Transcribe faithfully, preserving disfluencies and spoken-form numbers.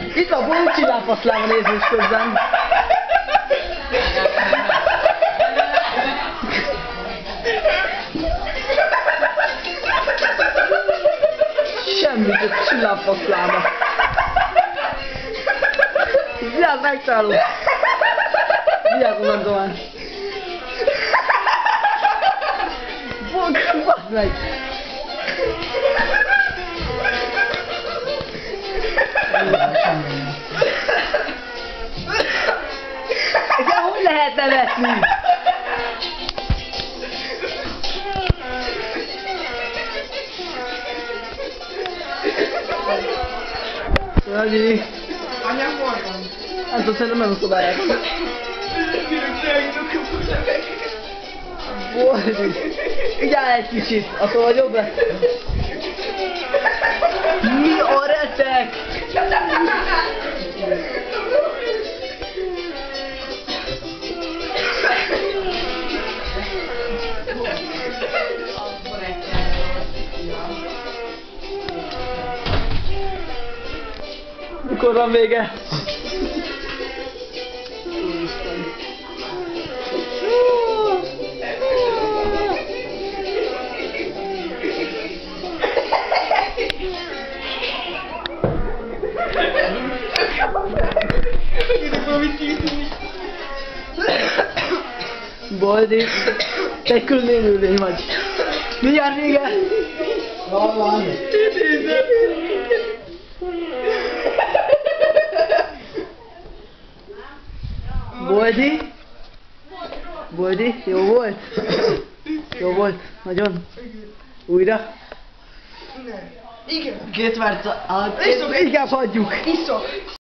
Itt a Boldi csillámfaszlám a nézés közben. Semmit, ez csillámfaszláma. Vigyázz, megtalálom! Vigyázz, onnan tovább! Fogd, bazd meg! De hogy lehet nevetni? Ragyi! Anyám hol van? Nem tudom, szerintem nem szobálják. Boldi! Vigyázz egy kicsit, attól vagy jobb lesz. Mi a retek? Mikor van vége? Boldi, te egy külön élőlény vagy. Mindjárt vége! Hol van? Boldi? Boldi, jó volt? Jó volt? Nagyon? Újra? Igen. Két perc, hát Iszok. inkább hagyjuk. Iszok.